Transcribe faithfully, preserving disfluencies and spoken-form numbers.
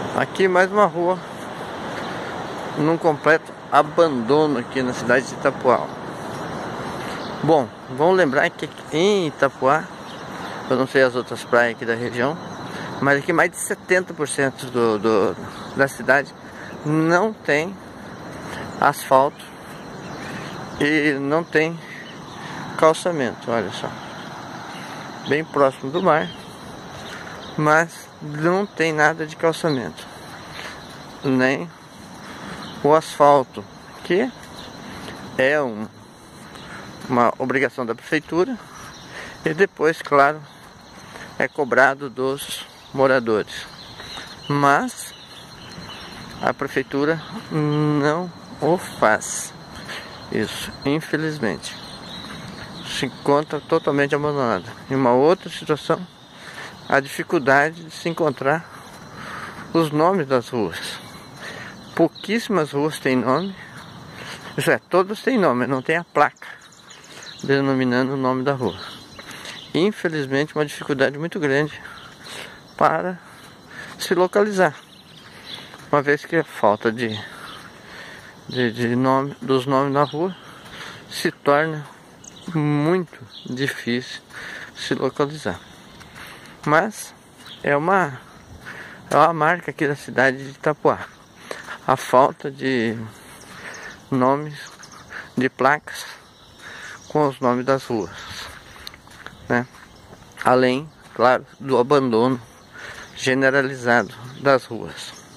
Aqui mais uma rua num completo abandono aqui na cidade de Itapuá. Bom, vamos lembrar que em Itapuá, eu não sei as outras praias aqui da região, mas aqui mais de setenta por cento do, do, da cidade não tem asfalto e não tem calçamento, olha só. Bem próximo do mar, mas não tem nada de calçamento, nem o asfalto, que é um, uma obrigação da prefeitura e depois, claro, é cobrado dos moradores, mas a prefeitura não o faz. Isso, infelizmente, se encontra totalmente abandonado. Em uma outra situação, a dificuldade de se encontrar os nomes das ruas. Pouquíssimas ruas têm nome, isso é, todas têm nome, não tem a placa denominando o nome da rua. Infelizmente, uma dificuldade muito grande para se localizar, uma vez que a falta de, de, de nome, dos nomes da rua se torna muito difícil se localizar. Mas é uma, é uma marca aqui da cidade de Itapuá, a falta de nomes, de placas com os nomes das ruas, né? Além, claro, do abandono generalizado das ruas.